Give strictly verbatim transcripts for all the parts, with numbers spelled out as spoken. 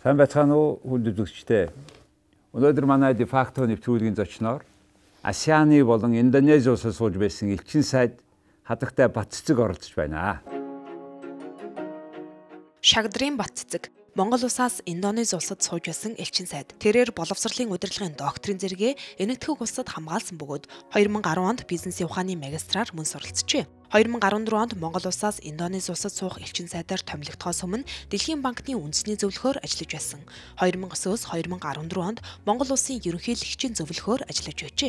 Сайн байцгаана уу хүнд үзэгчдээ. Өнөөдөр манай дефакто нэвтрүүлгийн зочноор АСЕАН-ы болон Индонези улсад сууж байсан элчин сайд Хадагтай Батцэцэг оролцож байна. Шагдрын Батцэцэг Монгол улсаас Индонези улсад сууж байсан элчин сайд. Тэрээр боловсролын удирдлагын докторийн зэрэгээ Энэтхэг улсад хамгаалсан бөгөөд хоёр мың гаруй онд бизнесийн ухааны магистраар мөн суралцжээ. хоёр мың гаруй дөрөв онд Монгол улсаас Индонези улсад суух элчин сайдаар томилогдохоос өмнө Дэлхийн банкны үндэсний зөвлөхөөр ажиллаж байсан. хоёр мың девять-өөс хоёр мың гаруй дөрөв онд Монгол улсын ерөнхийлөгчийн зөвлөхөөр ажиллаж байжээ.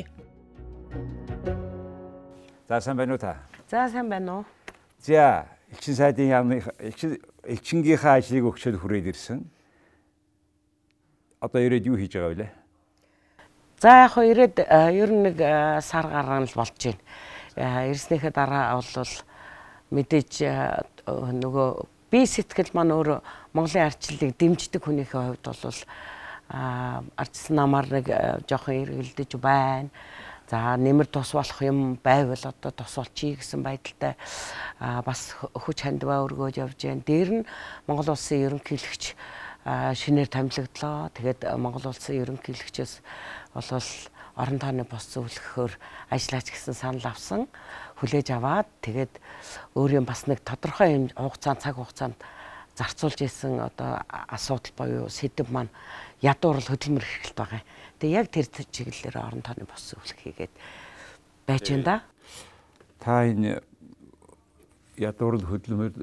За сайн байна уу та? За сайн байна уу? За элчин сайдын яамны элчин элчингийнхаа ажлыг өгчөд хүрээд ирсэн. Одоо ирээд юу хийж байгаа вэ? За яг ирээд ер нь нэг сар гарсан л болж байна. Ирснийхээ дараа бол мэдээж нөгөө бие сэтгэл маань өөр Монголын ардчлалыг дэмждэг хүнийхээ хувьд бол ардчил намаар нэг жоохон эргэлдэж байна. За нэмэр тус болох юм байвал одоо тус болчихъя гэсэн байдалтай бас хүч хандваа өргөөж явж байна. Дээр нь Монгол улсын ерөнхийлөгч шинээр томилогдлоо. Тэгээд Монгол улсын ерөнхийлөгчөөс болвол орон тооны бос зөвлөхөөр ажиллаач гэсэн санал авсан. Хүлээж аваад тэгээд өөрийн бас нэг тодорхой юм хугацаанд цаг хугацаанд зарцуулж исэн одоо асуудал боيو сэдв маань ядуурл хөдөлмөр эрхлэлт байгаа. Тэгээ яг тэр чиглэлээр орон тооны бос зөвлөх хийгээд байж байна да. Та энэ ядуурл хөдөлмөр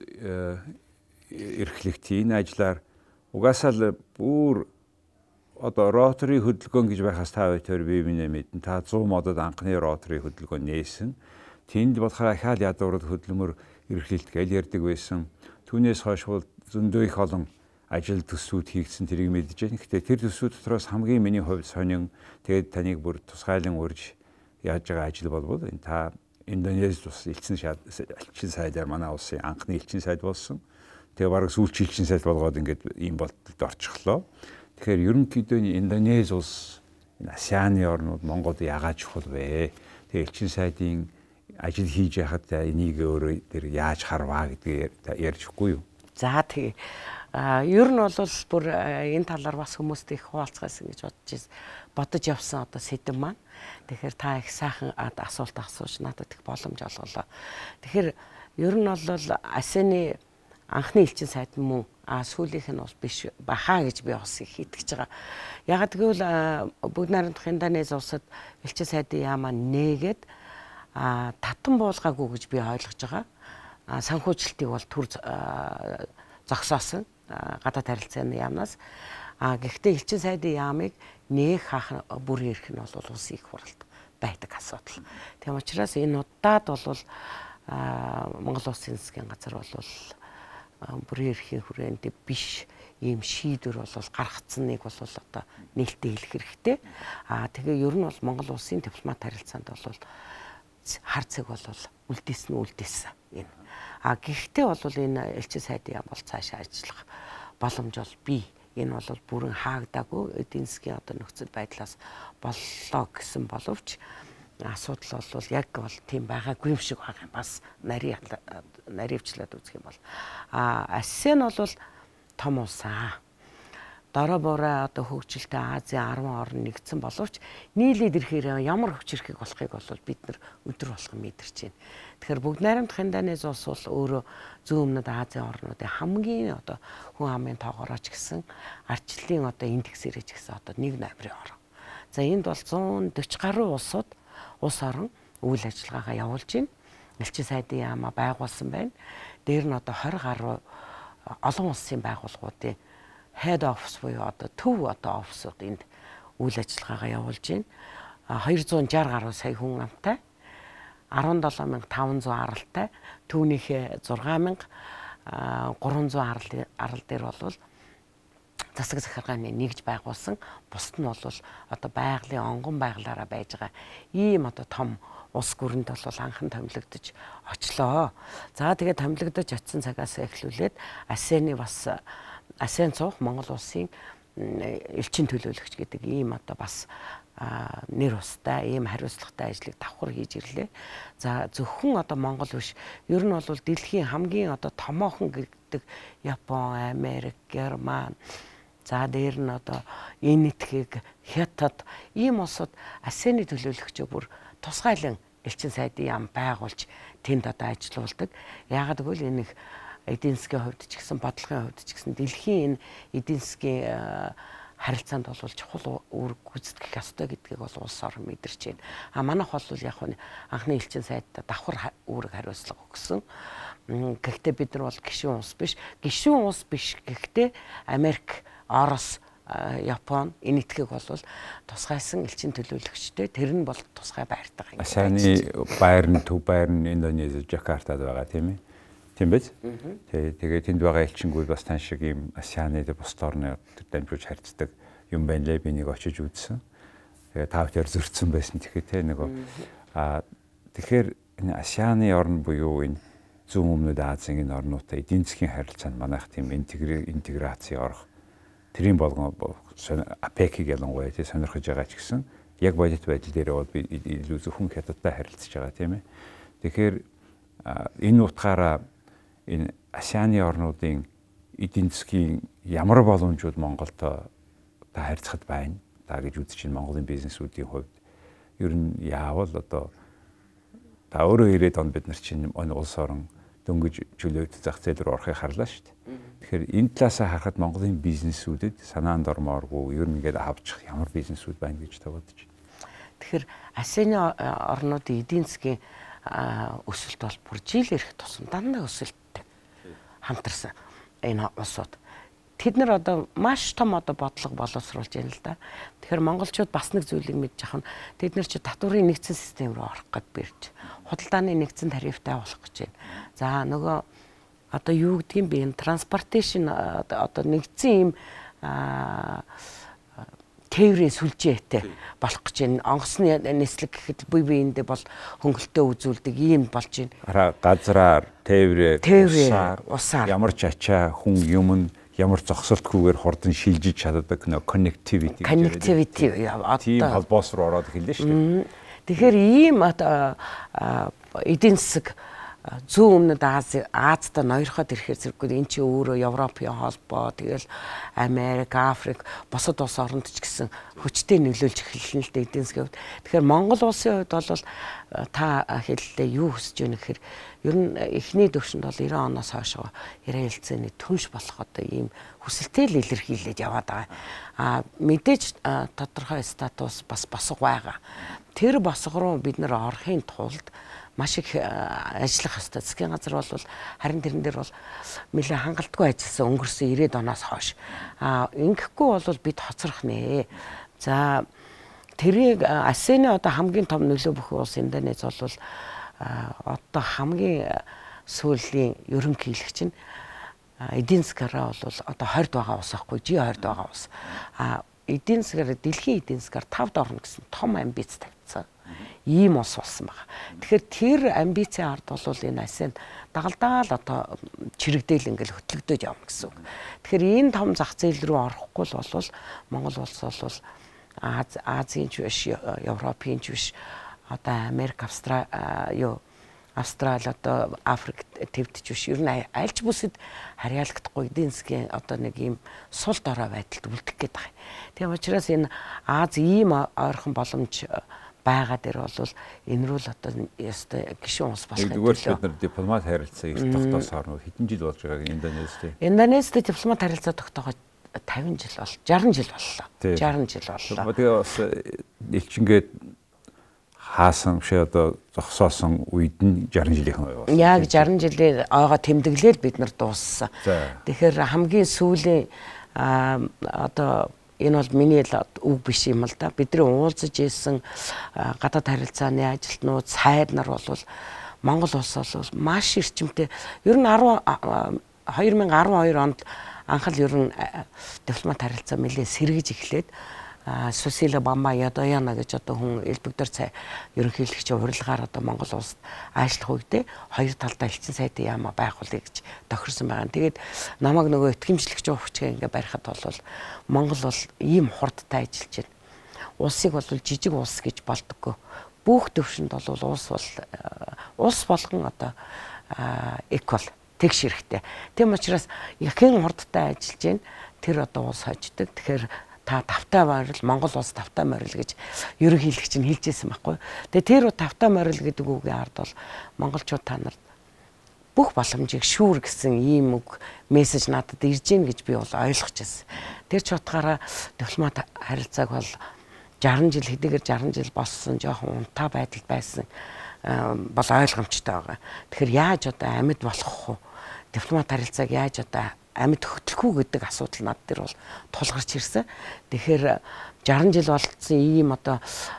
эрхлэлт энэ ажлаар угаасаа л бүр одоо ротори хөдөлгөөн гэж байхаас та хоёр бие биенээ мэдэн та сто модод анхны ротори хөдөлгөөн нээсэн. Тэнд болохоор ахаал ядуурл хөдөлмөр эрхлэлт гэж ярьдаг байсан. Түүнээс хойш бол зөндөө их олон ажил төсвүүд хийгдсэн тэрийг мэдэж байна. Гэхдээ тэр төсвүүд дотроос хамгийн миний хувьд сонин тэгээд таныг бүр тусгайлан урьж яаж байгаа ажил болбол энэ та Индонези ус элчин элчин сайдаар манай улсын анхны элчин сайд болсон. Тэгээ бараг сүүлчийн элчин сайд болгоод ингээд ийм болтолд орчихлоо. Тэгэхээр ерөнхийдөө Индонези улс энэ АСЕАН-ы орнууд Монголд яагаад чухал вэ? Тэгээ элчин сайдын ажил хийж яхад энийг өөрөө тэр яаж харваа гэдгийг ярьчихгүй юу? За тэгээ ер нь бол бүр энэ талаар бас хүмүүст их хуваалцгаасан гэж бодож бодож явсан одоо сэдв маань. Тэгэхээр та их сайхан асуулт асууж надад их боломж олголоо. Тэгэхээр ер нь бол АСЕАН-ы анхны элчин сайд мөн а сүүлийнх нь бол биш бахаа гэж би бас их итгэж байгаа. Яг тэгвэл бүгд найрамдах Индонези улсад элчин сайдын яамаа нээгээд а татан буулгаагүй гэж би ойлгож байгаа. А санхүүжилтийг бол төр зогсоосон гадаад харилцааны яамнаас. А гэхдээ элчин сайдын яамыг нээх хаах бүрийн эрх нь бол улсын их хурлд байдаг асуудал. Тийм учраас энэ удаад бол Монгол улсын засгийн газар бол бүрийн эрхийн хүрээнд биш ийм шийдвэр бол гаргацсныг бол одоо нээлттэй хэлэх хэрэгтэй. А тэгээ ер нь бол Монгол улсын дипломат харилцаанд бол хар цэг бол үлдээсэн үлдээсэн энэ. А гэхдээ бол энэ элчин сайдын яам бол цаашаа ажиллах боломж бол бий. Энэ бол бүрэн хаагдаагүй эдийн засгийн одоо нөхцөл байдлаас боллоо гэсэн боловч асуудал бол яг бол тийм байгаагүй юм шиг байгаа юм. Бас нарийн наривчлаад үзэх юм бол а АСЕАН бол том улс аа. Дорой бороо одоо хөгжилтэй Азийн арван орн нэгдсэн боловч нийлээд ирэхээр ямар хүч хэрхэг болохыг бол бид нар өдөр болгон мэдэрч байна. Тэгэхээр бүгд найрамдах Индонези улс бол өөрөө зүүн өмнөд Азийн орнуудын хамгийн одоо хүн амын тоогоороо ч гэсэн ардчлалын одоо индексээр ч гэсэн одоо нэг номерын орн. За энд бол зуун дөрвөн гаруй улсууд улс орон үйл ажиллагаагаа явуулж байна. Элчин сайдын яамаа байгуулсан байна. Дээр нь одоо двадцать гаруй олон улсын байгууллагуудын head office буюу одоо төв одоо офисууд энд үйл ажиллагаагаа явуулж байна. двести шестьдесят гаруй сая хүн амтай, дөрвөн мянга таван зуун аралтай, түүнийхээ зургаан мянга гурван зуун арал арал дээр бол засаг захиргааны нэгж байгуулсан. Бусд нь бол одоо байгалийн онгон байгалаараа байж байгаа ийм одоо том улс гүрэнд бол анхан томилогдож очлоо. За тэгээд томилогдож очисон цагаас эхлүүлээд АСЕАН-ы бас АСЕАН цуг Монгол улсын элчин төлөөлөгч гэдэг ийм одоо бас нэр устай ийм хариуцлагатай ажлыг давхар хийж ирлээ. За зөвхөн одоо Монгол биш, ер нь бол дэлхийн хамгийн одоо томоохон гэдэг Япон, Америк, Герман, За дээр нь одоо Энэтхэг, Хятад ийм улсууд АСЕАН-ы төлөөлөгчөө бүр тусгайлан элчин сайдын яам байгуулж тэнд одоо ажилуулдаг. Яагаад гэвэл энэ их эдийн засгийн хувьд ч гэсэн бодлогын хувьд ч гэсэн дэлхийн энэ эдийн засгийн харилцаанд бол чухал үүрэг гүйцэтгэх ёстой гэдгийг бол улс орн мэдэрч байна. А манайх бол яг нь анхны элчин сайдад давхар үүрэг хариуцлага өгсөн. Гэхдээ бид нар бол гишүүн улс биш. Гишүүн улс биш гэхдээ Америк, Орос, Япон, Энэтхэг бол тусгайсан элчин төлөөлөгчтэй. Тэр нь бол тусгай байртаг юм. АСЕАН-ы байр нь төв байр нь Индонези, Жакартад байгаа тийм ээ. Тийм биз? Тэгээ тэнд байгаа элчингүүд бас тань шиг ийм АСЕАН-ы бус орны дамжуулж харьцдаг юм байна лээ. Би нэг очиж үзсэн. Тэгээ тав дээр зөрчсөн байсан тэгэхээр те нөгөө а тэгэхээр энэ АСЕАН-ы орн буюу энэ зүүн өмнөд Азийн энэ орнуудтай эдийн засгийн харилцаанд манайх тийм интеграци орох тэрийн болгон АПЕК-ийг ялангуяа тий сонирхож байгаа ч гэсэн яг бодит байдал дээр бол би илүү зөвхөн Хятадтай харилцаж байгаа тийм ээ. Тэгэхээр энэ утгаараа энэ АСЕАН-ы орнуудын эдийн засгийн ямар боломжууд Монголд та харьцахад байна та гэж үзэж байна Монголын бизнесүүдийн хувьд ер нь яавал одоо та өөрөө ирээд он бид нар чинь энэ улс орон дөнгөж чөлөөт зах зээл рүү орохыг харлаа шүү дээ. Тэгэхээр энэ талаасаа харахад Монголын бизнесүүдэд санаанд ормооргүй ер нь ингээд авчих ямар бизнесүүд байна гэж та бодож байна. Тэгэхээр АСЕАН-ы орнуудын эдийн засгийн өсөлт бол бүр жил ирэх тусам дандаа өсөлттэй хамтарсан энэ улсууд. Тэд нар одоо маш том одоо бодлого боловсруулж байна л да. Тэгэхээр монголчууд бас нэг зүйлийг мэдж ахна. Тэд нар чи татварын нэгдсэн систем рүү орох гэж бэрж, худалдааны нэгдсэн тарифтай болох гэж байна. За нөгөө одоо юу гэдгийг би энэ транспортейшн одоо нэгдсэн юм тээврийн сүлжээтэй болох гэж байна. Онгоцны нислэг гэхэд бие биендээ бол хөнгөлтөө үзүүлдэг ийм болж байна. Газраар, тээврээр, усаар ямар ч ачаа хүн юм нь ямар зогсолтгүйгээр хурдан шилжиж чаддаг нөө connectivity connectivity тийм холбоос руу ороод эхэллээ шүү дээ. Тэгэхээр ийм эдийн засаг зүүн өмнөд Ази Азтай ноёрхоод ирэхээр зэрэггүй эн чинь өөрөө Европын холбоо тэгэл Америк, Африк босод улс оронд ч гэсэн хүчтэй нөлөөлж эхэлнэ л дээ эдийн засгийн хувьд. Тэгэхээр Монгол улсын хувьд бол та хэллээ юу хүсэж байна гэхээр ер нь эхний төвшөнд бол девяносто оноос хойш яриа хэлцээний түнш болох одоо ийм хүсэлтэй л илэрхийлээд яваад байгаа. А мэдээж тодорхой статус бас босго байгаа. Тэр босго руу бид нэр орохын тулд маш их ажиллах хэрэгтэй. Засгийн газар бол харин тэрэн дээр бол нэлээд хангалтгүй ажилласан өнгөрсөн ирээд оноос хойш. А ингэхгүй бол бид хоцрох нэ. За тэрийг АСЕАН-ы одоо хамгийн том нөлөө бүхий улс Индонез бол одоо хамгийн сүүлийн ерөнхийлөгч нь эдийн засгаараа бол одоо хорд байгаа ус ахгүй жи хорд байгаа ус. А эдийн засгаар дэлхийн эдийн засгаар тавд орно гэсэн том амбиц тавьсан. Ийм ус болсон байгаа. Тэгэхээр тэр амбицийн ард бол энэ АСЕАН дагалдаа л одоо чирэгдээл ингээл хөтлөгдөж явна гэсэн үг. Тэгэхээр энэ том зах зээл рүү орохгүй л бол Монгол улс бол Азийн ч биш, Европын ч биш, одоо Америк, Австрали юу Австрали одоо Африк твд ч биш. Ер нь альч бүсэд харьяалагдахгүй эдийн засгийн одоо нэг ийм сул дорой байдалд үлдэх гээд байгаа. Тийм учраас энэ Аз ийм ойрхон боломж байгаа дээр бол энэ рүү л одоо ястай гишүүн ус болох юм. Зүгээр бид нар дипломат харилцаа эрт тогтоос орно хэдэн жил болж байгааг Индонезтэй. Индонезтэй дипломат харилцаа тогтооход тавин жил бол шарсан жил боллоо. шарсан жил боллоо. Тэгээ бас элчингээд хаасан биш одоо зогсоосон үед нь шарсан жилийнхэн яваа. Яг шарсан жилээр ойгоо тэмдэглээл бид нар дууссан. Тэгэхээр хамгийн сүүлийн одоо энэ бол миний үг биш юм л да. Бидний уулзаж ийсэн гадаад харилцааны ажилтнууд, сайд нар бол Монгол улс бол маш эрчимтэй. Ер нь две тысячи двадцать two онд анх л ер нь дипломат харилцаа нэлээд сэргэж эхлээд Сусила Бама Ядояна гэж одоо хүн элбэгдэр цай ерөнхийлөгч урилгаар одоо Монгол улсад ажиллах үедээ хоёр талдаа элчин сайдын яамаа байгуулъя гэж тохирсон байгаа. Тэгээд намайг нөгөө итгэмжлэгч ухчгаа ингээ барихад бол Монгол бол ийм хурдтай ажиллаж байна. Улсыг бол жижиг улс гэж болдоггүй. Бүх төвшөнд бол улс бол улс болгон одоо эквал тэгш хэрэгтэй. Тэм учраас яхин хурдтай ажиллаж байна. тэр одоо улс хождог. Тэгэхээр та тавтай морил, Монгол улс тавтай морил гэж ерөнхийлөгч нь хэлжсэн байхгүй. Тэгээ тэр тавтай морил гэдэг үгийн ард бол монголчууд та нарт бүх боломжийг шүүр гэсэн ийм үг мессеж надад ирж гин гэж би бол ойлгож байсан. Тэр ч утгаараа дипломат харилцааг бол жарган жил хэдийгээр жарган жил болсон жоохон унтаа байдал байсан бол ойлгомжтой байгаа. Тэгэхээр яаж одоо амьд болох вэ? Дипломат харилцааг яаж одоо амьд хөтлөх үү гэдэг асуудал над дээр бол тулгарч ирсэн. Тэгэхээр жарган жил болцсон ийм одоо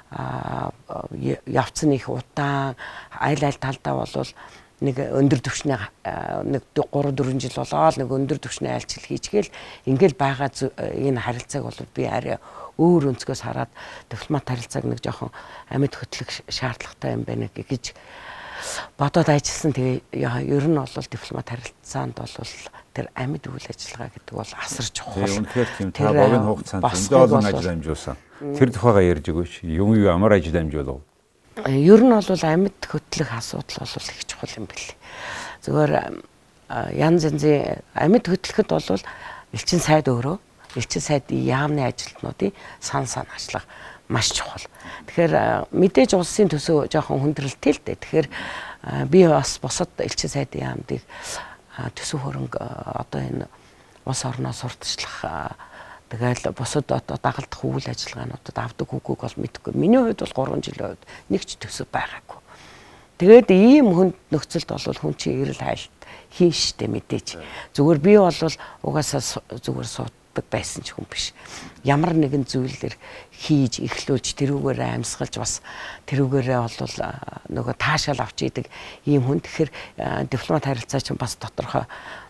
явцсан их удаан айл айл талдаа бол нэг өндөр түвшний нэг гурав дөрвөн жил болоод нэг өндөр түвшний айлчил хийчихгээл ингээл байгаа энэ харилцааг бол би арай өөр өнцгөөс хараад дипломат харилцааг нэг жоохон амьд хөтлөх шаардлагатай юм байна гэж бодоод ажилласан. Тэгээ ер нь бол дипломат харилцаанд бол тэр амьд үйл ажиллагаа гэдэг бол асар чухал. Тэгээ үнэхээр тийм та богино хугацаанд зөндөө олон ажил амжуулсан. Тэр тухайгаа ярьж өгөөч. Юм юу ямар ажил амжуулав? Ер нь бол амьд хөтлөх асуудал бол их чухал юм билээ. Зүгээр янз янзын амьд хөтлөхөд бол элчин сайд өөрөө элчин сайдын яамны ажилтнуудын сан санаачлах маш чухал. Тэгэхээр мэдээж улсын төсөө жоохон хүндрэлтэй л дээ. Тэгэхээр би бас бусад элчин сайдын яамдыг төсөв хөрөнгө одоо энэ улс орноо сурталчлах тэгэл бусад одоо дагалдах үйл ажиллагаануудад авдаг үгүйг бол мэдэхгүй. Миний хувьд бол гурван жилийн хувьд нэг ч төсөв байгаагүй. Тэгээд ийм хүнд нөхцөлд бол хүн чинь ирэл хайлт хийн штэ мэдээж. Зүгээр би бол угаасаа зүгээр суудаг байсан ч хүн биш. Ямар нэгэн зүйлээр хийж эхлүүлж тэрүүгээрээ амьсгалж бас тэрүүгээрээ бол нөгөө таашаал авч идэг ийм хүн. Тэгэхээр дипломат харилцаа чинь бас тодорхой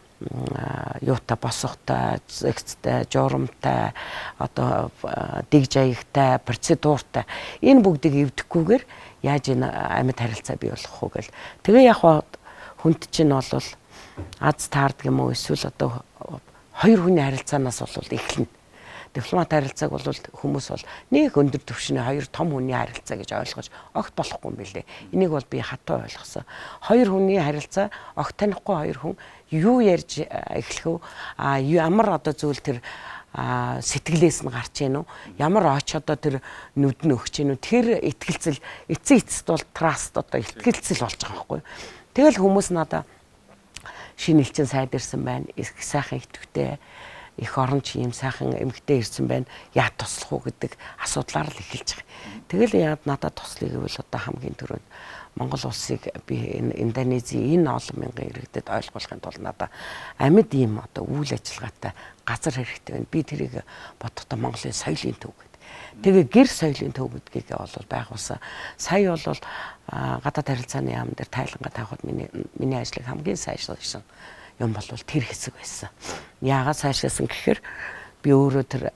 юутай босохтой, зэгцтэй, журамтай, одоо дэгж аягтай, процедуртай энэ бүгдийг эвдэхгүйгээр яаж энэ амьд харилцаа бий болох вэ гэл. Тэгээ яг хүнд чинь бол аз таардаг юм уу эсвэл одоо хоёр хүний харилцаанаас бол эхэлнэ. Дипломат харилцааг бол хүмүүс бол нэг өндөр түвшний хоёр том хүний харилцаа гэж ойлгож огт болохгүй юм билээ. Энийг бол би хатуу ойлгосон. Хоёр хүний харилцаа огт танихгүй хоёр хүн юу ярьж эхлэх вэ? А ямар одоо зүйл тэр сэтгэлээс нь гарч ийн үү? Ямар оч одоо тэр нүд нь өгч ийн үү? Тэр итгэлцэл эцсийн эцэст бол траст одоо итгэлцэл болж байгаа байхгүй юу? Тэгэл хүмүүс надаа шинэ элчин сайд ирсэн байна. Их сайхан итгэвтэй их оронч юм сайхан эмгтэй ирсэн байна. Яа туслах уу гэдэг асуудлаар л эхэлж байгаа. Тэгэл яад надад туслахыг бол одоо хамгийн түрүүнд Монгол улсыг би энэ Индонезийн энэ олон мянган иргэдэд ойлгуулахын тулд надад амьд ийм одоо үйл ажиллагаатай газар хэрэгтэй байна. Би тэрийг бодохдоо Монголын соёлын төв гэдэг. Тэгээ гэр соёлын төв гэдгийг бол байгуулсан. Сая бол гадаад харилцааны яам дээр тайлангаа тавихад миний миний ажлыг хамгийн сайжруулсан юм бол тэр хэсэг байсан. Яагаад сайжруулсан гэхээр би өөрөө тэр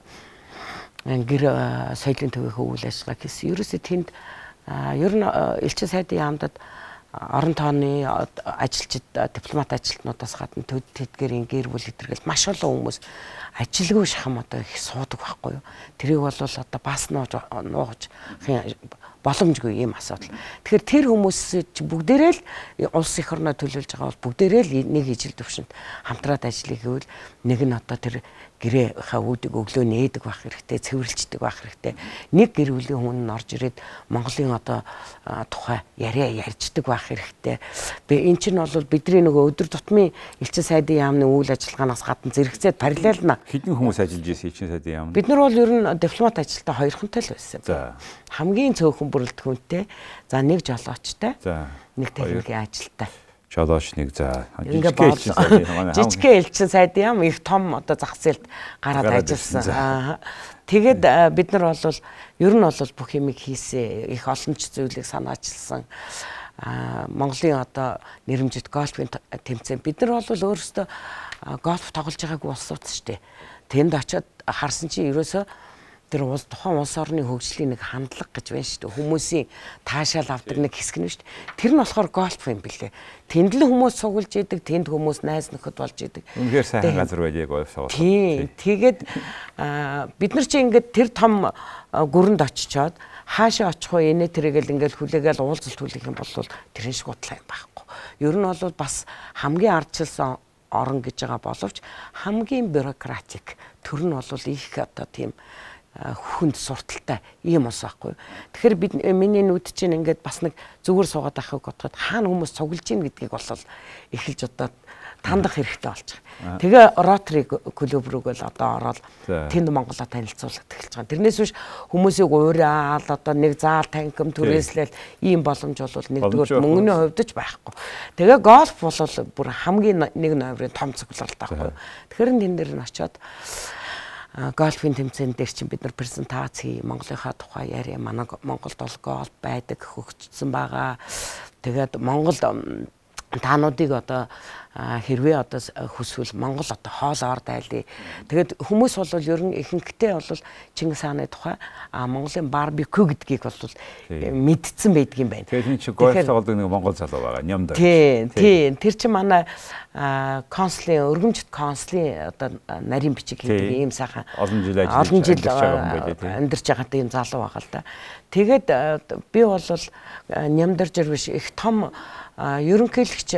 гэр соёлын төвийнхөө үйл ажиллагаа хийсэн. Ерөөсөө тэнд ер нь элчин сайдын яамдад орон тооны ажилчид дипломат ажилтнуудаас гадна төд тэдгэрийн гэр бүл хэдэргээл маш олон хүмүүс ажилгүй шахам одоо их суудаг байхгүй юу. Тэрийг бол одоо бас нууж нууж боломжгүй юм асуудал. Тэгэхээр тэр хүмүүс бүгдээрээ л улс их орноо төлөөлж байгаа бол бүгдээрээ л нэг ижил төвшөнд хамтраад ажиллая гэвэл нэг нь одоо тэр гэрээхаа үүдийг өглөө нээдэг байх хэрэгтэй, цэвэрлждэг байх хэрэгтэй. Нэг гэр бүлийн хүн нь орж ирээд Монголын одоо тухай яриа ярьждаг байх хэрэгтэй. Би эн чинь бол бидний нөгөө өдөр тутмын элчин сайдын яамны үйл ажиллагаанаас гадна зэрэгцээд параллельна хэдэн хүмүүс ажиллаж ирсэн элчин сайдын яамд? Бид нар бол ер нь дипломат ажилтаа хоёрхонтой л байсан. За. Хамгийн цөөхөн бүрэлдэхүүнтэй, за нэг жолоочтой, за нэг техникийн ажилтаа. Жолооч нэг за жижиг элчин сайдын жижиг элчин сайдын яам их том одоо зах зээлд гараад ажилласан. Тэгээд бид нар бол ер нь бол бүх юмыг хийсэн, их олон ч зүйлийг санаачилсан. Монголын одоо нэрэмжит гольфын тэмцээн бид нар бол өөрөөсөө гольф тоглож байгаагүй улсууд шүү дээ. Тэнд очиод харсан чинь ерөөсөө тэр улс тухайн улс орны хөгжлийн нэг хандлага гэж байна шүү дээ. Хүмүүсийн таашаал авдаг нэг хэсэг нь шүү дээ. Тэр нь болохоор гольф юм билээ. Тэнд л хүмүүс цуглаж идэг, тэнд хүмүүс найз нөхөд болж идэг. Үнэхээр сайхан газар байлээ гольф тоглох. Тий. Тэгээд бид нар чи ингээд тэр том гүрэнд очичоод хаашаа очих вэ? Инээ тэрэгэл ингээд хүлээгээл уулзалт хүлээх юм бол тэрэн шиг утлаа юм байхгүй. Ер нь бол бас хамгийн ардчилсан орон гэж байгаа боловч хамгийн бюрократик төр нь бол их одоо тийм хүнд сурталтай ийм ус байхгүй. Тэгэхээр бид миний нүд чинь ингээд бас нэг зүгээр суугаад байхыг бодоход хаана хүмүүс цуглаж ийн гэдгийг бол эхэлж одоо тандах хэрэгтэй болж байгаа. Тэгээ Rotary клуб рүү л одоо ороод тэнд Монголоо танилцуулаад эхэлж байгаа. Тэрнээс биш хүмүүсийг уураад одоо нэг заал танким түрээслэл ийм боломж бол нэгдүгээр мөнгөний хувьд ч байхгүй. Тэгээ голф бол бүр хамгийн нэг номерын том цугларалт байхгүй. Тэгэхээр энэ дээр нь очиод голфын тэмцээн дээр чинь бид нар презентац хий, Монголынхаа тухай яриа, манай Монголд бол голф байдаг хөгжсөн байгаа. Тэгээд Монгол таануудыг одоо хэрвээ одоо хүсвэл Монгол одоо хоол ор дайлаа. Тэгээд хүмүүс бол ер нь ихэнхдээ бол Чингис хааны тухай Монголын барбекю гэдгийг бол мэдсэн байдаг юм байна. Тэгээд энэ чинь гольф тоглодог нэг монгол залуу байгаа Нямдар. Тийм, тийм. Тэр чинь манай консулын өргөмжт консулын одоо нарийн бичиг хийдэг ийм сайхан олон жил олон жил амьдарч байгаа тийм залуу байгаа л да. Тэгээд би бол Нямдар жир биш их том ерөнхийлөгч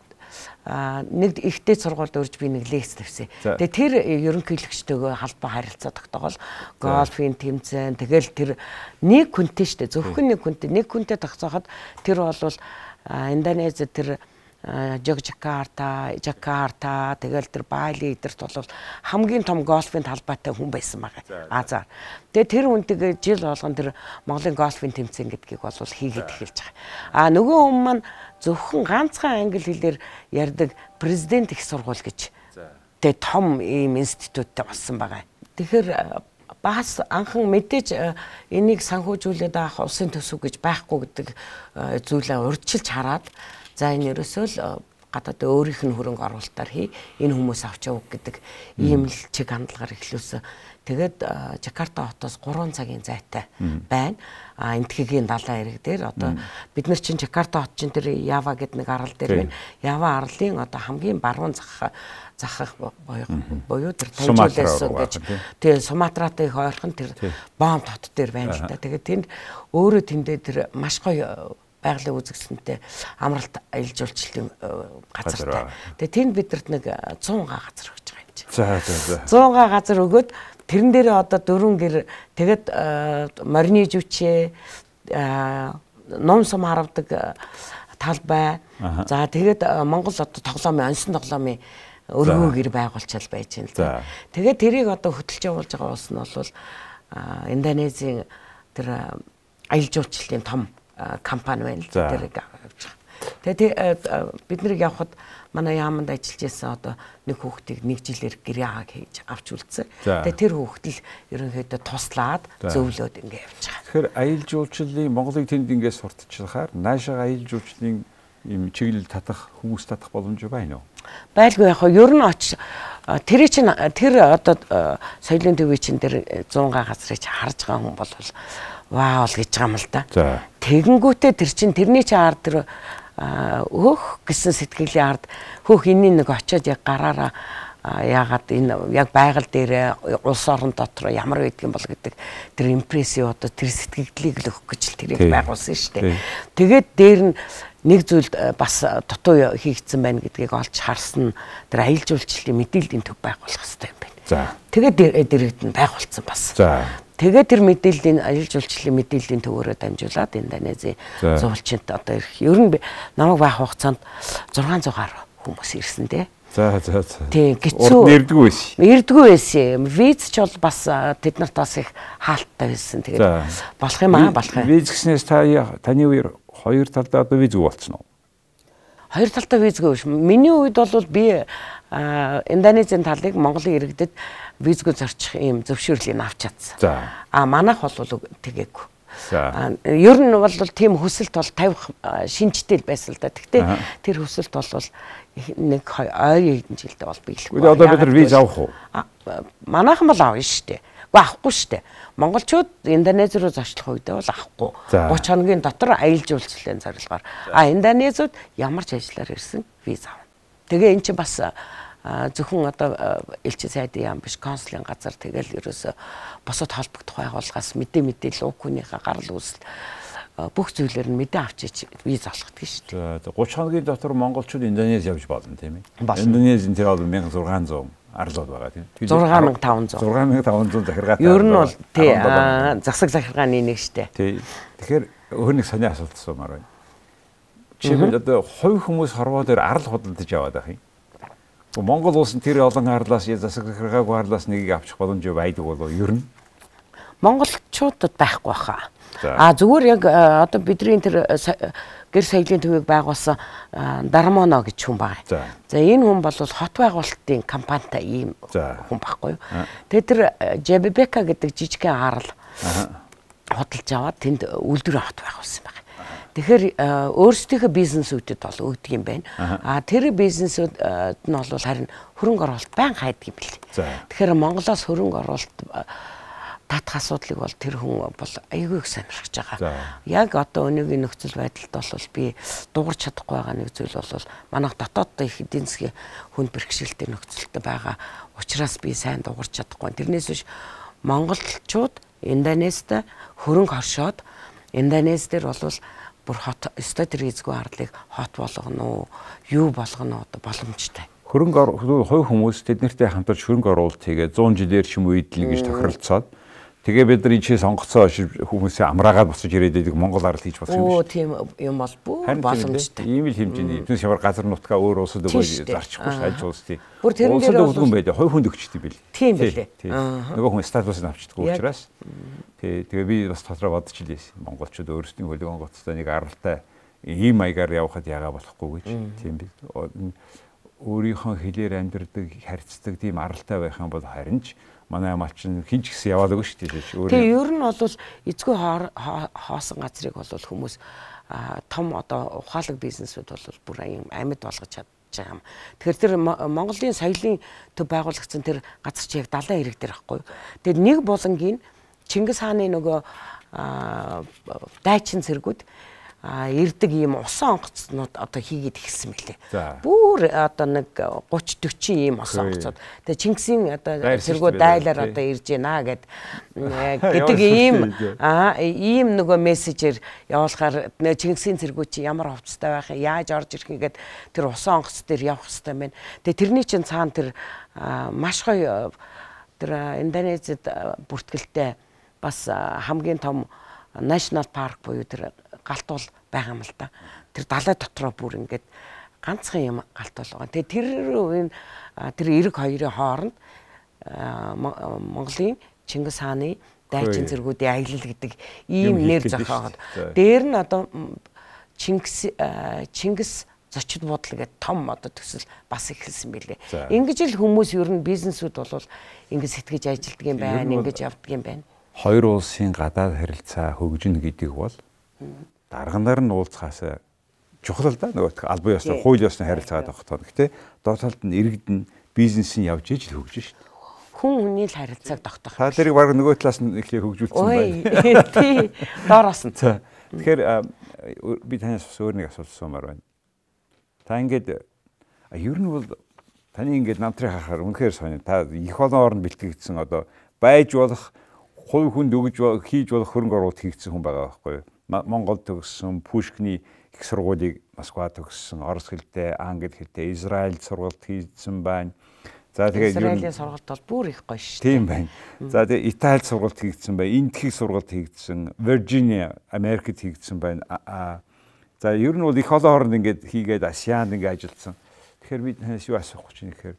нэг ихтэй сургуульд урьж би нэг лекц тавьсан. Тэгээ тэр ерөнхийлөгчтэйгээ халбаа харилцаа тогтоогол голфын тэмцээн тэгэл тэр нэг күнтэй штэ зөвхөн нэг күнтэй нэг күнтэй тогтооход тэр бол Индонез тэр Жогжакарта, Жакарта тэгэл тэр Бали эдэрт бол хамгийн том голфын талбайтай хүн байсан байгаа. Азар. Тэгээ тэр хүнтэйгээ жил болгон тэр Монголын голфын тэмцээн гэдгийг бол хийгээд эхэлж байгаа. А нөгөө хүн маань зөвхөн ганцхан англи хэлээр ярьдаг президент их сургууль гэж тэгээ том ийм институттай болсон байгаа. Тэгэхээр бас анхан мэдээж энийг санхүүжүүлээд авах улсын төсөв гэж байхгүй гэдэг зүйлээ урьдчилж хараад за энэ ерөөсөө л гадаад өөрийнх нь хөрөнгө оруулалтаар хий энэ хүмүүс авч явах гэдэг ийм л чиг хандлагаар эхлүүлсэн. Тэгээд Жакарта хотоос гурван цагийн зайтай байна. А энтхэгийн далайн эрэг дээр одоо бид нар чинь Жакарта хот чинь тэр Ява гэдэг нэг арал дээр байна. Ява арлын одоо хамгийн баруун зах захах буюу тэр таньжуулсан гэж тэгээ Суматратай их ойрхон тэр Бомт хот дээр байна л да. Тэгээд тэнд өөрөө тэндээ тэр маш гоё байгалийн үзэгсэнтэй амралт аялал жуулчлалын газартай. Тэгээ тэнд бидэрт нэг цуун га газар өгч байгаа юм чи. За за за. цуун га газар өгөөд тэрэн дээр одоо дөрвөн гэр тэгээд морины жүчээ ном сум харавдаг талбай. За тэгээд Монгол одоо тоглоомын онцон тоглоомын өргөө гэр байгуулчаал байж байна л да. Тэгээд тэрийг одоо хөтөлж явуулж байгаа улс нь бол Индонезийн тэр аялал жуулчлалын том компани байна л тэрийг авч байгаа. Тэгээд бид нэр явхад манай яаманд ажиллаж байсан одоо нэг хүүхдийг нэг жилээр гэрээ хийж авч үлдсэн. Тэгээд тэр хүүхд л ерөнхийдөө туслаад зөвлөөд ингэ явж байгаа. Тэгэхээр аялал жуулчлалын Монголыг тэнд ингэ сурталчлахаар наашаа аялал жуулчлалын ийм чиглэл татах хүмүүс татах боломж байна уу? Байлгүй яг хоо ер нь оч тэр чинь тэр одоо соёлын төвийн чинь тэр цуун га газрыг харж байгаа хүн бол вау л гэж байгаа юм л да. Тэгэнгүүтээ тэр чинь тэрний чинь ард тэр өөх гэсэн сэтгэлийн ард хөөх энэний нэг очиод яг гараараа яагаад энэ яг байгаль дээр улс орон дотор ямар байдг юм бол гэдэг тэр импрессив одоо тэр сэтгэлдлийг л өгөх гэж л тэрийг байгуулсан шүү дээ. Тэгээд дээр нь нэг зүйл бас дутуу хийгдсэн байна гэдгийг олж харсан тэр аялал жуулчлалын мэдээллийн төв байгуулах хэрэгтэй юм байна. За. Тэгээд дэрэгд нь байгуулсан бас. За. Тэгээд тэр мэдээллийн аялал жуулчлалын мэдээллийн төвөөрөө дамжуулаад Индонезийн зуулчид одоо ирэх. Ер нь намайг байх хугацаанд зургаан зуун гаруй хүмүүс ирсэн дээ. За за за. Тэг гिचүү ирдэггүй байсан. Ирдэггүй байсан. Виз ч бол бас тэд нарт бас их хаалттай байсан. Тэгээд болох юм аа болох юм. Виз гэснээс та таны үеэр хоёр талдаа одоо визгүй болчихно уу? Хоёр талдаа визгүй биш. Миний үед бол би Индонезийн талыг Монголын иргэдэд визгүй зорчих ийм зөвшөөрлийг авч чадсан. За. А манайх бол тэгээгүй. За. Ер нь бол тийм хүсэлт бол тавих шинжтэй байсан л да. Гэхдээ тэр хүсэлт бол нэг ойрын хэдэн жилдээ бол биелэхгүй. Одоо бид нар виз авах уу? Манайхан бол авна шүү дээ. Авахгүй шүү дээ. Монголчууд Индонез руу зочлох үедээ бол авахгүй. гурван хоногийн дотор аялал жуулчлалын зорилгоор. А Индонезууд ямар ч ажиллаар ирсэн виз авна. Тэгээ эн чинь бас зөвхөн одоо элчин сайдын яам биш консулын газар тэгэл ерөөсө босод холбогдох байгууллагаас мэдээ мэдээлэл уг хүнийхээ гарал үүсэл бүх зүйлээр нь мэдээ авчиж виз олгодог шүү дээ. За гурван хоногийн дотор монголчууд Индонез явж болно тийм ээ. Индонезийн тэр бол мянга зургаан зуун арлууд байгаа тийм. зургаан мянга таван зуун. зургаан мянга таван зуун захиргаатай. Ер нь бол тий засаг захиргааны нэг штэ. Тий. Тэгэхээр өөр нэг сони асуулт асуумаар байна. Жишээлбэл одоо хувь хүмүүс хорвоо дээр арал худалдаж яваад байх юм. Монгол улс нь тэр олон арлаас засаг захиргаагүй арлаас нэгийг авчих боломж байдаг болов ер нь? Монголчуудад байхгүй баха. А зүгээр яг одоо бидний тэр гэр соёлын төвийг байгуулсан Дармоно гэж хүн байгаа. За энэ хүн бол хот байгуулалтын компанитай ийм хүн байхгүй юу. Тэгээ тэр Жебека гэдэг жижигхэн арал худалдаж аваад тэнд үйлдвэрээ хот байгуулсан байна. Тэгэхээр өөрсдийнхөө бизнесүүдэд бол өгдөг юм байна. А тэр бизнесүүд нь бол харин хөрөнгө оруулалт байн хайдаг юм бэл. Тэгэхээр Монголоос хөрөнгө оруулалт татах асуудлыг бол тэр хүн бол айгүй их сонирхож байгаа. Яг одоо өнөөгийн нөхцөл байдалд бол би дуурч чадахгүй байгаа нэг зүйл бол манайх дотооддоо их эдийн засгийн хүнд бэрхшээлтэй нөхцөлтэй байгаа учраас би сайн дуурч чадахгүй. Тэрнээс биш монголчууд Индонезид хөрөнгө оршоод Индонез дээр бол бүр хот стратеги эзгүй арлыг хот болгоно уу, юу болгоно одоо боломжтой. Хөрөнгө хувь хүмүүс тэднэртэй хамтарч хөрөнгө оруулалт хийгээд зуун жилээр ч юм уу идэл гэж тохиролцоод тэгээ бид нар ийчээ сонгоцоо хүмүүсээ амраагаад босож ирээд байдаг Монгол арал хийж болох юм шүү. Оо тийм юм бол бүр боломжтой. Ийм л хэмжээний эднээс ямар газар нутгаа өөр улсад өгөөж зарчихгүй ш аль улс тийм. Бүр тэрэн дээр бол үгүй байдаг. Хувь хүнд өгчтэй бил. Тийм билээ. Нөгөө хүн статусыг авчдаггүй учраас. Тий, тэгээ би бас дотроо бодож илээс. Монголчууд өөрсдийн хөлөг онгоцтой нэг аралтай ийм маягаар явхад ягаа болохгүй гэж. Тийм би. Өөрийнхөө хэлээр амьдэрдэг, харьцдаг тийм аралтай байх юм бол харин ч манай малч хин ч гэсэн яваад өгнө шүү дээ. Тэгээ ер нь бол эзгүй хоосон газрыг бол хүмүүс том одоо ухаалаг бизнесүүд бол бүр амьд болгож чадж байгаа юм. Тэгэхээр тэр Монголын соёлын төв байгуулагдсан тэр газар чи яг далайн ирэг дээр байхгүй юу. Тэгээд нэг булангийн Чингис хааны нөгөө дайчин цэргүүд ирдэг ийм усан онгоцнууд одоо хийгээд ихсэн мөлий. Бүр одоо нэг гуч дөрвөн ийм усан онгоцод. Тэгээ Чингисийн одоо цэргүүд дайлаар одоо ирж байна гэд гэдэг ийм аа ийм нөгөө мессежээр явуулахаар Чингисийн цэргүүд чи ямар хувцастай байх юм, яаж орж ирэх юм гэд тэр усан онгоц дээр явах хэрэгтэй байна. Тэгээ тэрний чинь цаана тэр маш гоё тэр Индонезид бүртгэлтэй бас хамгийн том National Park буюу тэр галтуул байгаа юм л да. Тэр далай дотроо бүр ингээд ганцхан юм галтуул байгаа. Тэгээ тэр үеийн тэр эрэг хоёрын хооронд Монголын Чингис хааны дайчин цэргүүдийн аялал гэдэг ийм нэр зохиогод. Дээр нь одоо Чингис Чингис зочид буудлын гэдэг том одоо төсөл бас ихэлсэн байлээ. Ингэж л хүмүүс ер нь бизнесүүд бол ингэж сэтгэж ажилтдаг юм байна, ингэж явдаг юм байна. Хоёр улсын гадаад харилцаа хөгжинэ гэдэг бол дарганаар нь уулзахаас чухал л да нөгөө албан ёсны хууль ёсны харилцаагаа тогтоох. Гэтэ доод талд нь иргэдэн бизнес нь явж иж л хөгжин шүү дээ. Хүн хүний л харилцааг тогтоох. Та тэрийг баг нөгөө талаас нь их хөгжүүлсэн байна. Тий. Доороос нь. Тэгэхээр би танаас бас өөр нэг асуулт асуумаар байна. Та ингээд ер нь бол таны ингээд намтрыг харахаар үнэхээр сонио. Та их олон орнд бэлтгэгдсэн одоо байж болох хувь хүнд өгж хийж болох хөрөнгө оруулалт хийгдсэн хүн байгаа байхгүй юу? Монголд төгссөн, Пушкины их сургуулийг Москва төгссөн, орос хэлтэй, англи хэлтэй, Израильд сургалт хийсэн байна. За тэгээ Израилийн сургалт бол бүр их гоё шүү дээ. Тийм байна. За тэгээ Италид сургалт хийгдсэн байна, Индийг сургалт хийгдсэн, Виржиниа, Америкт хийгдсэн байна. За ер нь бол их олон орнд ингээд хийгээд Асианд ингээд ажилласан. Тэгэхээр бид танаас юу асуух гэж байна гэхээр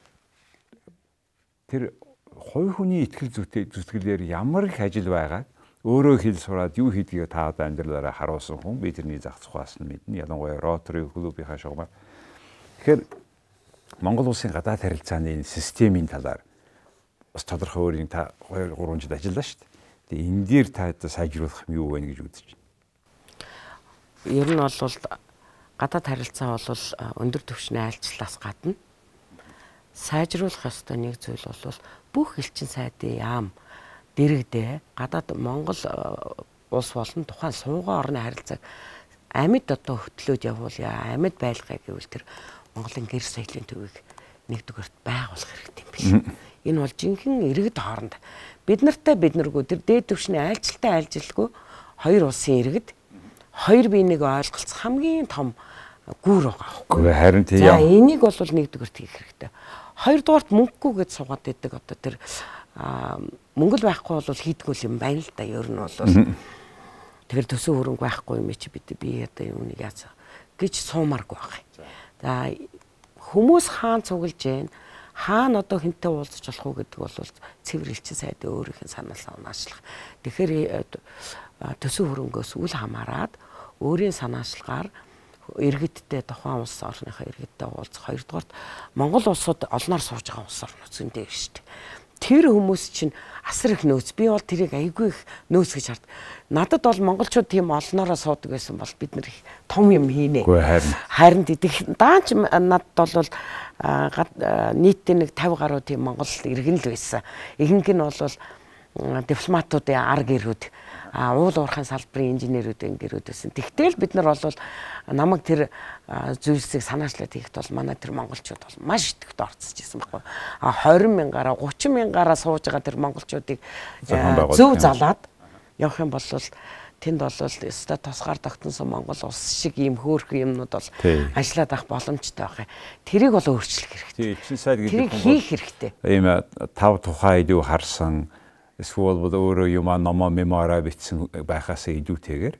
тэр хувь хүний ихтгэл зүтгэлээр ямар их ажил байгааг өөрөө хэл сураад юу хийдгийг та одоо амьдралаараа харуулсан хүн би тэрний зах зугаас нь мэднэ. Ялангуяа Rotary клубийнхаа шугамар. Тэгэхээр Монгол улсын гадаад харилцааны системийн талаар бас тодорхой өөрийн та хоёр гурван жил ажиллаа шүү дээ. Тэгээ энэ дээр та сайжруулах юм юу вэ гэж үзэж байна. Ер нь бол гадаад харилцаа бол өндөр түвшний айлчлалаас гадна сайжруулах ёстой нэг зүйл бол бүх элчин сайдын яам дэрэгдээ гадаад Монгол улс болон тухайн суугаа орны харилцааг амьд одоо хөтлөөд явуулъя, амьд байлгая гэвэл тэр Монголын гэр соёлын төвийг нэгдүгээрт байгуулах хэрэгтэй юм биш. Энэ бол жинхэнэ иргэд хооронд бид нартай бид наргүй тэр дээд түвшний айлчлалтай айлжилгүй хоёр улсын иргэд хоёр биенийг ойлголцох хамгийн том гүүр байгаа. Харин тийм. За энийг бол нэгдүгээрт хийх хэрэгтэй. Хоёрдугаарт мөнгөгүй гэж суугаад байдаг одоо тэр мөнгө л байхгүй бол хийдгүү юм байна л да. Ер нь бол тэгэхээр төсөө хөрөнгө байхгүй юм чи бид би одоо юм нэг яац гэж суумааргүй байх. За хүмүүс хаан цуглаж гэн хаана одоо хинтээ уулзах болох уу гэдэг бол цэвэр элчин сайдын өөрийнх нь санал санаачлах. Тэгэхээр төсөө хөрөнгөөс үл хамааран өөрийн санаачлагаар иргэдтэй тухайн улс орныхаа иргэдтэй уулзах. Хоёрдугаарт Монгол улсууд олноор сууж байгаа улс орнууд зөндөө шүү дээ. Тэр хүмүүс чинь асар их нөөц. Би бол тэрийг айгүй их нөөц гэж хард. Надад бол монголчууд тийм олноороо суудаг байсан бол бид нэр их том юм хийнэ. Харин. Харин идэх даанч надад бол нийтдээ нэг тавь гаруй тийм монгол иргэн л байсан. Ихэнх нь бол дипломатуудын ар гэрүүд уул уурхайн салбарын инженерүүд ингэрүүд байсан. Тэгтэл бид нар бол намайг тэр зүйлсийг санаачлаад хийхэд бол манай тэр монголчууд бол маш итгэвд орцсож байсан байхгүй. А двадцать мянгаараа тридцать мянгаараа сууж байгаа тэр монголчуудыг зөв залаад явах юм бол тэнд бол өстой тусгаар тогтносон Монгол улс шиг ийм хөөрхөн юмнууд бол ажиллаад авах боломжтой байх. Тэрийг бол өөрчлөх хэрэгтэй. Элчин сайд гэдэг нь хийх хэрэгтэй. Ийм тав тухай илүү харсан эсвэл өөрөө юм номоо мемораа бичсэн байхаас илүүтэйгээр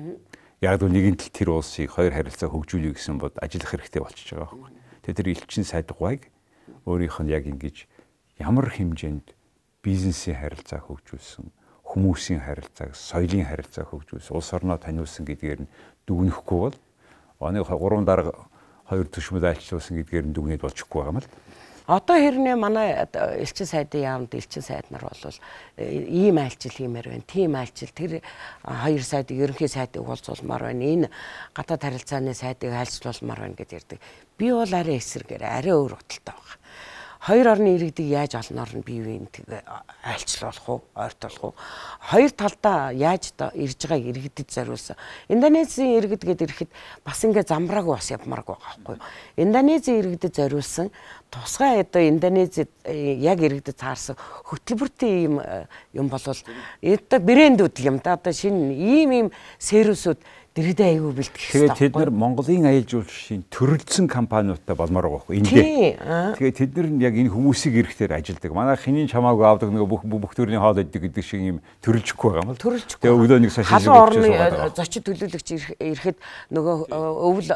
яг л нэгэн тал тэр улсыг хоёр харилцаа хөгжүүлэх гэсэн бод ажиллах хэрэгтэй болчихж байгаа байхгүй. Тэгээ тэр элчин сайд гуйг өөрийнх нь яг ингэж ямар хэмжээнд бизнесийн харилцаа хөгжүүлсэн, хүмүүсийн харилцааг, соёлын харилцаа хөгжүүлсэн, улс орноо таниулсан гэдгээр нь дүгнэхгүй бол оны гурван дарга хоёр төшмөд айлчлуулсан гэдгээр нь дүгнээд болчихгүй байгаа юм л. Одоо хэрнээ манай элчин сайдын яамд элчин сайд нар бол ийм айлчил хиймээр байна. Тийм айлчил тэр хоёр сайдыг ерөнхий сайдыг уулзуулмаар байна. Энэ гадаад харилцааны сайдыг айлчлуулмаар байна гэж ярьдаг. Би бол арай эсрэгээр арай өөр утгатай байна. Хоёр орны иргэдийг яаж олноор нь бие биеийг айлчлуулах уу, ойртуулах уу? Хоёр талдаа яаж ирж байгааг иргэдэд зориулсан. Индонезийн иргэд гээд ирэхэд бас ингээ замбрааг бас явмааргүй байгаа байхгүй юу? Индонезийн иргэдэд зориулсан тусгай одоо Индонезид яг иргэдэд цаарсан хөтөлбөртэй юм юм болвол одоо брэндүүд юм да. Одоо шинэ ийм ийм сервисүүд дэрэгдээ аягүй бэлтгэх хэрэгтэй. Тэгээд тэд нар Монголын аялал жуулчлалын төрөлдсөн компаниудтай болмоор байгаа байхгүй эндээ. Тэгээд тэд нар яг энэ хүмүүсийг ирэхээр ажилдаг. Манай хинийн чамаагүй авдаг нөгөө бүх бүх төрлийн хоол иддэг гэдэг шиг юм төрөлжихгүй байгаа юм л. Төрөлжихгүй. Тэгээд өглөө нэг сашин шиг орны зочид төлөөлөгч ирэхэд нөгөө өвөл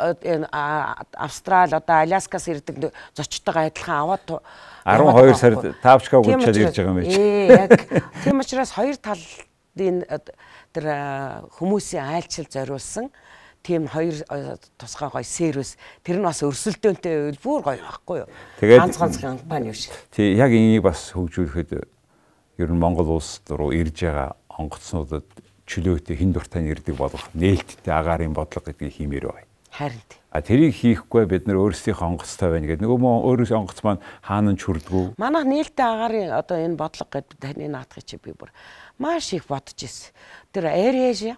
Австрали одоо Аляскаас ирдэг зочдтойгоо адилхан аваад арван хоёр сард тавчгаа гүйчээд ирж байгаа юм байна. Ээ яг тийм учраас хоёр талын тэр хүмүүсийн айлчил зориулсан тийм хоёр тусгай гоё сервис тэр нь бас өрсөлдөөнтэй бүр гоё байхгүй юу? Ганц ганц компани биш. Тий яг энийг бас хөгжүүлэхэд ер нь Монгол улс руу ирж байгаа онгоцнуудад чөлөөтэй хин дуртай нэрдэг болгох нээлттэй агаарын бодлого гэдгийг хиймээр байна. Харин тий. А тэрийг хийхгүй бид нар өөрсдийнхөө онгоцтой байна гэдэг. Нөгөө мөн өөрөөсөө онгоц маань хаана нь чүрдгүү. Манайх нээлттэй агаарын одоо энэ бодлого гэдэг таны наадахыг чи би бүр маш их бодож ирсэн. Тэр Air Asia.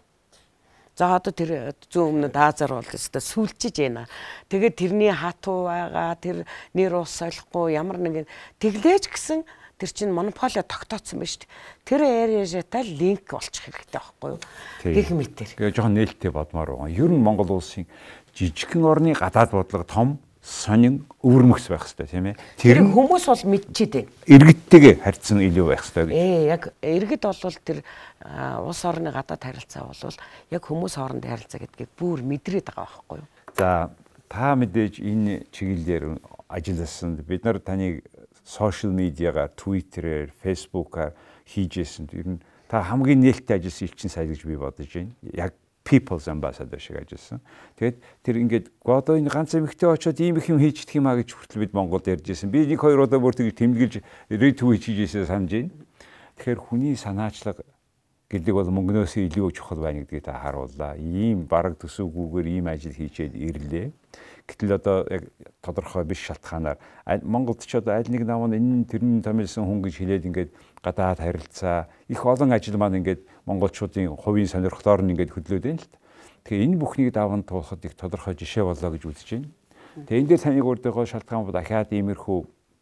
За одоо тэр зүүн өмнөд Азар бол өстой сүлжиж байна. Тэгээд тэрний хатуу байгаа, тэр нэр ус солихгүй ямар нэгэн тэглээж гисэн тэр чинь монополио тогтооцсон байна шүү дээ. Тэр Air Asia-тай линк болчих хэрэгтэй байхгүй юу? Гэх мэтэр. Тэгээ жоохон нээлттэй бодмоор байгаа. Ер нь Монгол улсын жижигхэн орны гадаад бодлого том сонин өвөрмөгс байх хэрэгтэй тийм ээ. Тэр хүмүүс бол мэдчихэд байна. Иргэдтэйгээ харьцан илүү байх хэрэгтэй. Ээ яг иргэд бол тэр улс орны гадаад харилцаа бол яг хүмүүс хоорондын харилцаа гэдгийг бүр мэдрээд байгаа байхгүй юу? За та мэдээж энэ чиглэлээр ажилласан. Бид нар таныг сошиал медиагаар, Twitter-ээр, Facebook-аар хийжсэн. Ер нь та хамгийн нээлттэй ажилласан элчин сайд гэж би бодож байна. Яг People's Ambassador шиг ажилласан. Тэгээд тэр ингээд одоо энэ ганц эмэгтэй очоод ийм их юм хийж идэх юм а гэж хүртэл бид Монголд ярьж байсан. Би нэг хоёр удаа бүр тэгж тэмдэглэж ретвит хийжсэн санаж байна. Тэгэхээр хүний санаачлага гэдэг бол мөнгнөөс илүү чухал байна гэдгийг та харууллаа. Ийм бараг төсөөгүйгээр ийм ажил хийчээд ирлээ. Гэтэл одоо яг тодорхой биш шалтгаанаар Монголд ч одоо аль нэг нам энэ тэрний томилсон хүн гэж хэлээд ингээд гадаад харилцаа их олон ажил маань ингээд монголчуудын хувийн сонирхлоор нь ингээд хөдлөөд байна л та. Тэгэхээр энэ бүхнийг даван туулахад их тодорхой жишээ болоо гэж үзэж байна. Тэгээ энэ дээр таныг өөртөө шалтгаан бол дахиад иймэрхүү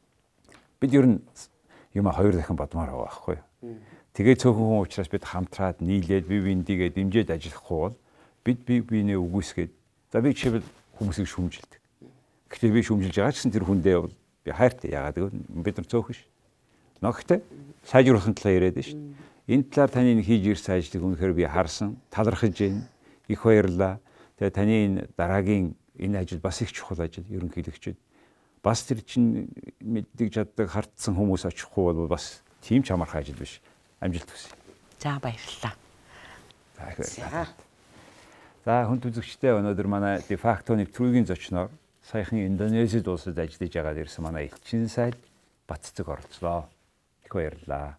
бид ер нь юм хоёр дахин бодмоор байгаа байхгүй юу. Тэгээ цөөхөн хүн учраас бид хамтраад нийлээд бие биендийгээ дэмжиж ажиллахгүй бол бид бие биенээ үгүйсгээд за би жишээл хүмүүсийг шүүмжилдэг. Гэхдээ би шүүмжилж байгаа ч гэсэн тэр хүндээ би хайртай. Яагаад гэвэл бид нар цөөхөн ш. Ногтой сайжруулахын талаар яриад ш. Энэ талаар таны хийж ирсэн ажлыг үнэхээр би харсан, талархаж байна. Их баярлалаа. Тэгээ таны энэ дараагийн энэ ажил бас их чухал ажил ерөнхийлөгчд. Бас тэр чинь мэддэг чаддаг хартсан хүмүүс очихгүй бол бас тийм ч амархан ажил биш. Амжилт хүсье. За баярлалаа. За. За хүнд үзэгчдээ өнөөдөр манай Defacto нэвтрүүлгийн зочноор саяхан Индонезид улсад ажиллаж байгаад ирсэн манай Элчин сайд Баццэг оролцлоо. Их баярлалаа.